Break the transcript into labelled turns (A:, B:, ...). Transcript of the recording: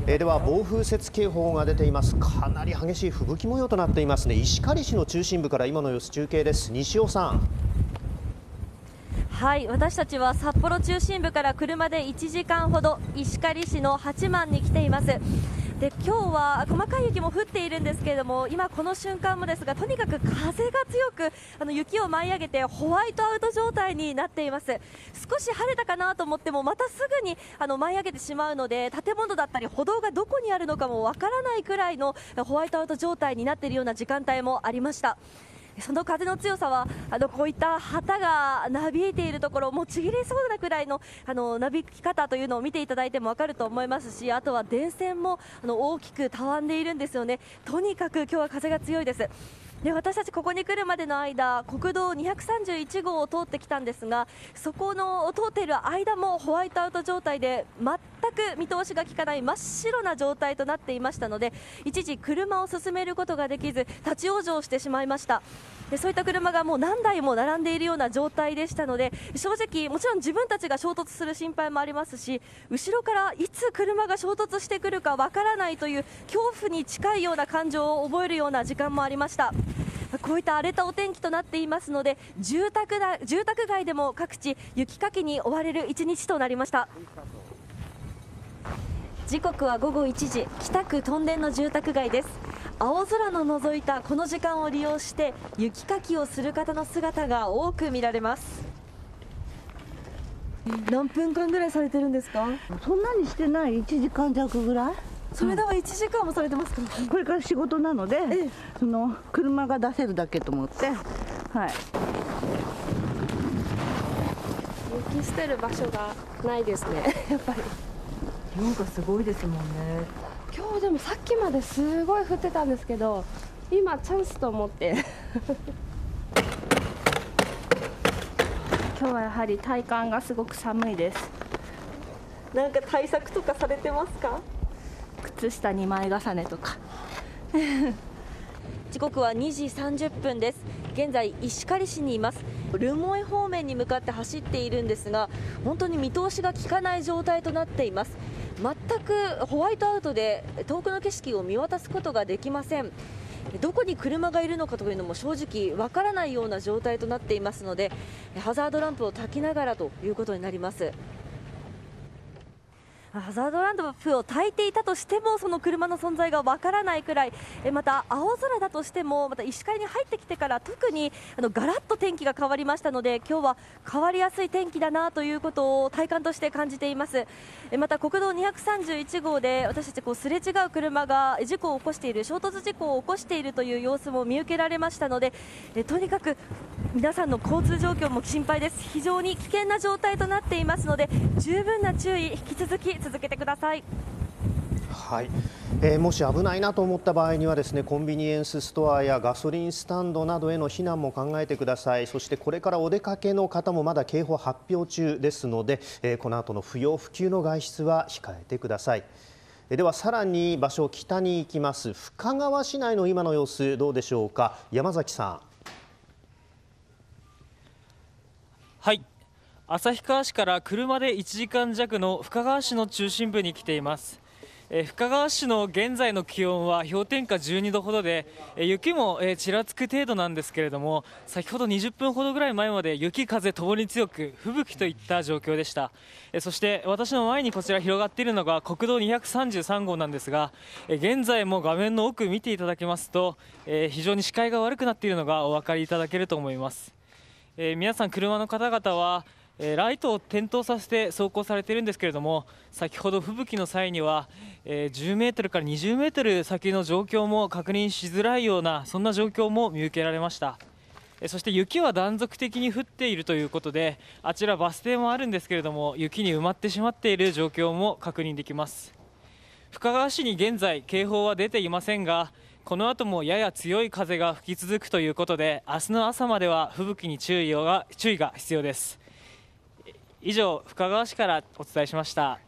A: では暴風雪警報が出ています。かなり激しい吹雪模様となっていますね。石狩市の中心部から今の様子中継です。西尾さん。
B: はい、私たちは札幌中心部から車で1時間ほど石狩市の八幡に来ています。で、今日は細かい雪も降っているんですけれども、今この瞬間もですが、とにかく風が強く雪を舞い上げてホワイトアウト状態になっています。少し晴れたかなと思ってもまたすぐに舞い上げてしまうので、建物だったり歩道がどこにあるのかもわからないくらいのホワイトアウト状態になっているような時間帯もありました。その風の強さはこういった旗がなびいているところ、もうちぎれそうなくらいのなびき方というのを見ていただいても分かると思いますし、あとは電線も大きくたわんでいるんですよね。とにかく今日は風が強いです。で、私たちここに来るまでの間、国道231号を通ってきたんですが、そこの通っている間もホワイトアウト状態で全く見通しが利かない真っ白な状態となっていましたので、一時車を進めることができず立ち往生してしまいました。で、そういった車がもう何台も並んでいるような状態でしたので、正直もちろん自分たちが衝突する心配もありますし、後ろからいつ車が衝突してくるかわからないという恐怖に近いような感情を覚えるような時間もありました。こういった荒れたお天気となっていますので、住宅街でも各地雪かきに追われる一日となりました。時刻は午後1時、北区屯田の住宅街です。青空の覗いたこの時間を利用して雪かきをする方の姿が多く見られます。何分間ぐらいされてるんですか？
C: そんなにしてない、1時間弱ぐらい。
B: それでは1時間もされてますか？
C: これから仕事なので、その車が出せるだけと思って、はい。
D: 雪捨てる場所がないですねやっぱり
B: 量がすごいですもんね。
D: 今日でもさっきまですごい降ってたんですけど、今チャンスと思って今日はやはり体感がすごく寒いです。
B: なんか対策とかされてますか？
D: 靴下2枚重ねとか
B: 時刻は2時30分です。現在石狩市にいます。留萌方面に向かって走っているんですが、本当に見通しが利かない状態となっています。全くホワイトアウトで遠くの景色を見渡すことができません。どこに車がいるのかというのも正直わからないような状態となっていますので、ハザードランプを焚きながらということになります。ハザードランプを焚いていたとしても、その車の存在がわからないくらい、また青空だとしても、また石狩に入ってきてから特にガラッと天気が変わりましたので、今日は変わりやすい天気だなということを体感として感じています。また国道231号で私たちすれ違う車が事故を起こしている、衝突事故を起こしているという様子も見受けられましたので、とにかく皆さんの交通状況も心配です。非常に危険な状態となっていますので、十分な注意引き続き続けてください。
A: はい、もし危ないなと思った場合にはですね、コンビニエンスストアやガソリンスタンドなどへの避難も考えてください。そしてこれからお出かけの方もまだ警報発表中ですので、この後の不要不急の外出は控えてください。ではさらに場所を北に行きます。深川市内の今の様子どうでしょうか。山崎さん。
E: はい、旭川市から車で1時間弱の深川市の中心部に来ています。深川市の現在の気温は氷点下12度ほどで、雪もちらつく程度なんですけれども、先ほど20分ほどぐらい前まで雪風ともに強く吹雪といった状況でした。そして私の前にこちら広がっているのが国道233号なんですが、現在も画面の奥見ていただけますと、非常に視界が悪くなっているのがお分かりいただけると思います。皆さん車の方々はライトを点灯させて走行されているんですけれども、先ほど吹雪の際には10メートルから20メートル先の状況も確認しづらいような、そんな状況も見受けられました。そして雪は断続的に降っているということで、あちらバス停もあるんですけれども、雪に埋まってしまっている状況も確認できます。深川市に現在警報は出ていませんが、この後もやや強い風が吹き続くということで、明日の朝までは吹雪に注意が必要です。以上、深川市からお伝えしました。